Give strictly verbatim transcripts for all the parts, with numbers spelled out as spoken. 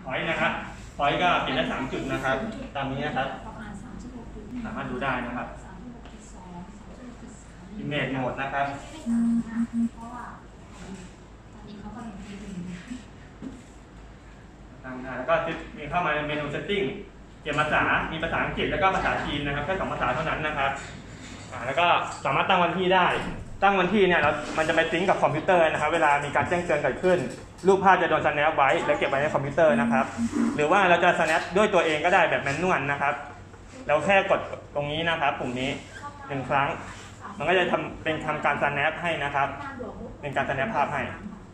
พอยต์นะครับพอยต์ก็เปลี่ยนได้สามจุดนะครับตามนี้นะครับสามารถดูได้นะครับอิมเมจโหมดนะครับตั้งได้แล้วก็มีเข้ามาในเมนูเซตติ้งเปลี่ยนภาษามีภาษาอังกฤษแล้วก็ภาษาจีนนะครับแค่สองภาษาเท่านั้นนะครับแล้วก็สามารถตั้งวันที่ได้ตั้งวันที่เนี่ยเรามันจะไปซิงก์กับคอมพิวเตอร์นะครับเวลามีการแจ้งเตือนเกิดขึ้นรูปภาพจะโดน snap ไว้แล้วเก็บไว้ในคอมพิวเตอร์นะครับหรือว่าเราจะ snap ด้วยตัวเองก็ได้แบบแมนนวลนะครับเราแค่กดตรงนี้นะครับปุ่มนี้หนึ่งครั้งมันก็จะทำเป็นทำการ snap ให้นะครับเป็นการ snap ภาพให้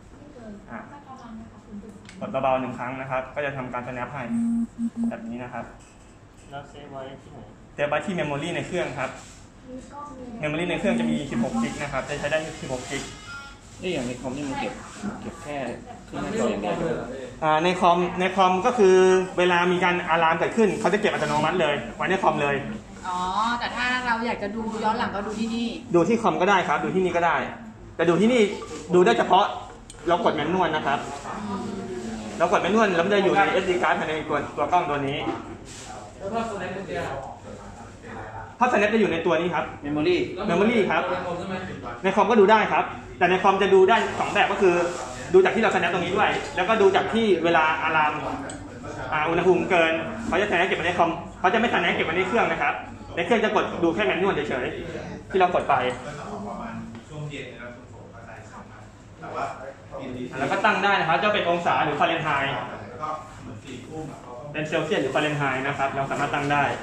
กดเบาๆหนึ่งครั้งนะครับก็จะทำการ snap ให้แบบนี้นะครับแล้วเซฟไว้ที่ไหนเซฟไว้ที่เมมโมรีในเครื่องครับเมมโมรีในเครื่องจะมีสิบหกกิกนะครับจะใช้ได้สิบหกกิกนี่อย่างในคอมนี่มันเก็บเก็บแค่ขึ้นหน้าจออย่างเดียวในคอมในคอมก็คือเวลามีการอะลามเกิดขึ้นเขาจะเก็บอัตโนมัติเลยไว้ในคอมเลยอ๋อแต่ถ้าเราอยากจะดูย้อนหลังก็ดูที่นี่ดูที่คอมก็ได้ครับดูที่นี่ก็ได้แต่ดูที่นี่ดูได้เฉพาะเรากดแมนนวลนะครับเรากดแมนนวลแล้วมันจะอยู่ใน เอส ดี card ภายในตัวตัวกล้องตัวนี้ถ้าสแนปจะอยู่ในตัวนี้ครับ memory memory ครับในคอมก็ดูได้ครับแต่ในคอมจะดูได้สองแบบก็คือดูจากที่เราสแนปตรงนี้ด้วยแล้วก็ดูจากที่เวลาอะลามอุณหภูมิเกินเขาจะสแนปเก็บไว้ในคอมเขาจะไม่สแนปเก็บไว้ในเครื่องนะครับในเครื่องจะกดดูแค่แมนนวลเฉยๆที่เรากดไปแล้วก็ตั้งได้นะครับจะเป็นองศาหรือฟาเรนไฮต์เป็นเซลเซียสหรือฟาเรนไฮต์นะครับเราสามารถตั้งได้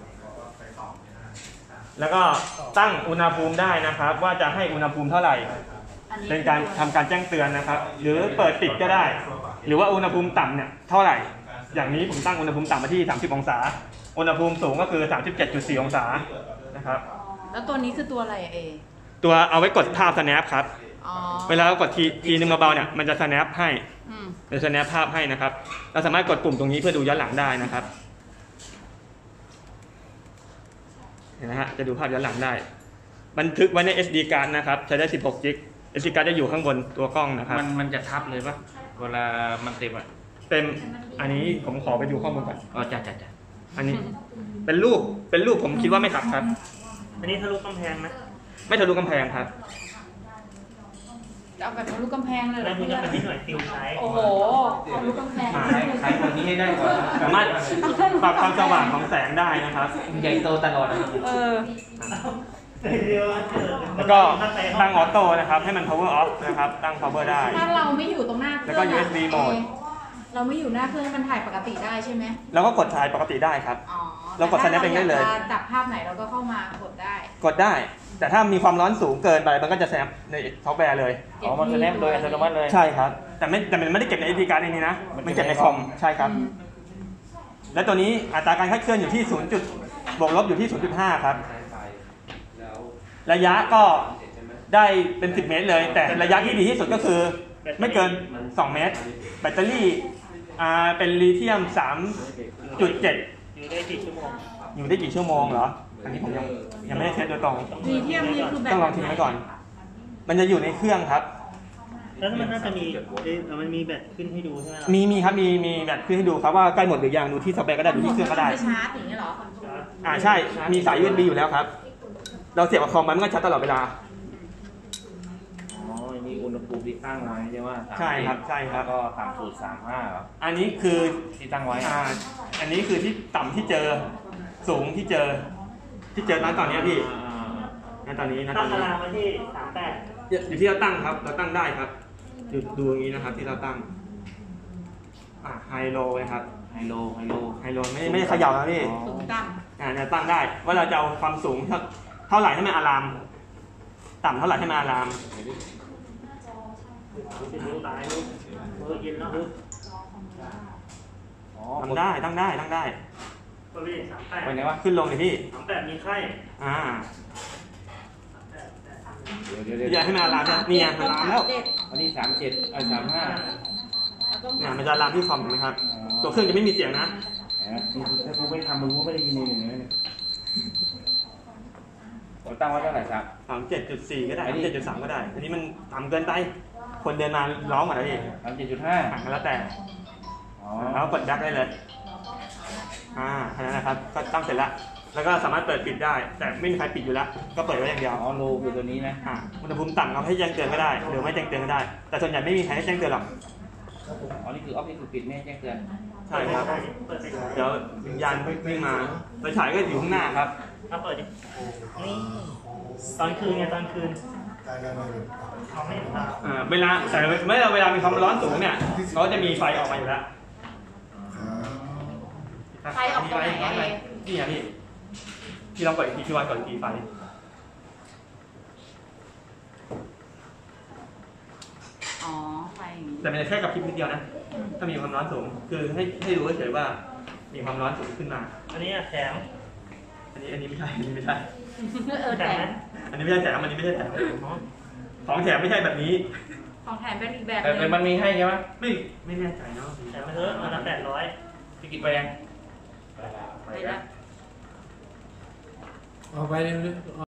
แล้วก็ตั้งอุณหภูมิได้นะครับว่าจะให้อุณหภูมิเท่าไหร่เป็นการทำการแจ้งเตือนนะครับหรือเปิดปิดก็ได้หรือว่าอุณหภูมิต่ำเนี่ยเท่าไหร่อย่างนี้ผมตั้งอุณหภูมิต่ำมาที่สามสิบองศาอุณหภูมิสูงก็คือ สามสิบเจ็ดจุดสี่ องศานะครับแล้วตัวนี้คือตัวอะไรเอตัวเอาไว้กดภาพ snap ครับเวลาเรากดทีทีนึงเบาๆเนี่ยมันจะ snap ให้จะ snap ภาพให้นะครับเราสามารถกดปุ่มตรงนี้เพื่อดูย้อนหลังได้นะครับนะฮะจะดูภาพย้อนหลังได้บันทึกไว้ใน เอส ดี card นะครับใช้ได้สิบหกกิก เอส ดี card จะอยู่ข้างบนตัวกล้องนะครับมันมันจะทับเลยปะเวลามันเต็มอ่ะเต็มอันนี้ผมขอไปดูข้อมูลก่อนอ๋อจ้ะจ้ะจ้ะอันนี้เป็นรูปเป็นรูปผมคิดว่าไม่ทับครับอันนี้ทะลุกำแพงไหมไม่ทะลุกำแพงครับเอาแบบทะลุกำแพงเลยแล้วคุณจะเป็นที่หน่วยซิลใช้โอ้โหทะลุกำแพงใช้ตัวนี้ให้ได้ก่อนสามารถปรับความสว่างของแสงได้นะครับใหญ่โตตลอดเออแล้วก็ตั้งออโต้นะครับให้มัน power off นะครับตั้ง power ได้ถ้าเราไม่อยู่ตรงหน้าเครื่องแล้วก็ ยู เอส บี โหมดเราไม่อยู่หน้าเครื่องมันถ่ายปกติได้ใช่ไหมเราก็กดถ่ายปกติได้ครับเรากด snap เองได้เลยจับภาพไหนเราก็เข้ามากดได้กดได้แต่ถ้ามีความร้อนสูงเกินไปมันก็จะ snap ในซอฟต์แวร์เลยอ๋อมัน snap โดยอัตโนมัติเลยใช่ครับแต่ไม่แต่มันไม่ได้เก็บใน เอส ดี card ในนี้นะมันเก็บในคอมใช่ครับและตัวนี้อัตราการคลาดเคลื่อนอยู่ที่ศูนย์จุดบวกลบอยู่ที่ ศูนย์จุดห้า ครับระยะก็ได้เป็นสิบเมตรเลยแต่ระยะที่ดีที่สุดก็คือไม่เกินสองเมตรแบตเตอรี่อ่าเป็นลิเธียม สามจุดเจ็ดอยู่ได้กี่ชั่วโมงอยู่ได้กี่ชั่วโมงเหรออันนี้ผมยังยังไม่ได้เทสโดยตรงลิเธียมนี่คือแบตต้องลองทิ้งไว้ก่อนมันจะอยู่ในเครื่องครับแล้วมันน่าจะมีมันมีแบตขึ้นให้ดูใช่ไหมมีมีครับมีมีแบตขึ้นให้ดูครับว่าใกล้หมดหรือยังดูที่ซอฟต์แวร์ก็ได้ดูที่เครื่องก็ได้ชาร์จอย่างนี้เหรออ่าใช่มีสาย ยู เอส บี อยู่แล้วครับเราเสียบกับคอมมันก็ชาร์จตลอดเวลาอ๋อมีอุณหภูมิที่ตั้งไว้ใช่ไหมใช่ครับใช่ครับก็ต่ำสุดสามสิบห้าเหรออันนี้คือที่ตั้งไว้อ่าอันนี้คือที่ต่ำที่เจอสูงที่เจอที่เจอณตอนนี้พี่ณตอนนี้ณตอนนี้ตั้งเวลาไว้ที่สามแปดอยู่ที่เราตั้งครับเราตั้งได้ครับดูดูอย่างนี้นะครับที่เราตั้งอ่าไฮโลนะครับไฮโลไฮโลไฮโลไม่ไม่ได้เขย่านะพี่สูงตั้งอ่าเนี่ยตั้งได้ว่าเราจะเอาความสูงเท่าไหร่ให้มันอะลามต่ำเท่าไหร่ให้มันอะลามตั้งได้ตั้งได้ตั้งได้ไปไหนวะขึ้นลงเลยพี่สามแปดมีไข้อ่าอย่าให้มันอะลามนี่ไงมันอะลามแล้วอันนี้สามเจ็ดอันสามห้าเนี่ยมันจะอะลามที่คอมนะครับตัวเครื่องจะไม่มีเสียงนะถ้ากูไม่ทำมึงกูไม่ได้ยินเลยอย่างนี้ผมตั้งไว้เท่าไหร่ครับสามเจ็ดจุดสี่ก็ได้สามเจ็ดจุดสามก็ได้อันนี้มันต่ำเกินไปคนเดินมาร้องหมดแล้วพี่สามเจ็ดจุดห้าห่างกันแล้วแต่ออ๋อแล้วกดยักได้เลยอ่าแค่นั้นนะครับก็ตั้งเสร็จแล้วแล้วก็สามารถเปิดปิดได้ แต่ไม่มีใครปิดอยู่แล้วก็เปิดไว้อย่างเดียวอ๋อโลคือตัวนี้นะอ่าอุณหภูมิต่ำเราให้แจ้งเตือนก็ได้หรือไม่แจ้งเตือนก็ได้ แต่ส่วนใหญ่ไม่มีใครให้แจ้งเตือนหรอกอ๋อนี่คือออฟนี่คือปิดไม่ให้แจ้งเตือนใช่ครับเปิดสิเดี๋ยววิญญาณวิ่งมาไฟฉายก็อยู่ข้างหน้าครับเอาเปิดดินี่ตอนคืนไงตอนคืนเขาไม่เห็นตาอ่าเวลาแต่เมื่อเวลามีความร้อนสูงเนี่ยเขาจะมีไฟออกมาอยู่แล้วไฟออกตรงไหนอะนี่อ่ะพี่พี่ลองกดอีกทีพี่วันกดอีกทีไฟอ๋อไฟอย่างนี้แต่มันจะแค่กับพริบนิดเดียวนะถ้ามีความร้อนสูงคือให้ให้รู้เฉยๆว่ามีความร้อนสูงขึ้นมาอันนี้อะแถมอันนี้อันนี้ไม่ใช่อันนี้ไม่ใช่เออแถแต่มไหมอันนี้ไม่ใช่แถมอันนี้ไม่ใช่แถมของแถมไม่ใช่แบบนี้ของแถมเป็นอีกแบบแต่นึแต่งมันมีให้ใช่ไหมไม่ไม่แน่ใจเนาะแถมไปเถอะมันละแปดร้อยพี่กิจไปยังไปละเอาไปเร็วๆ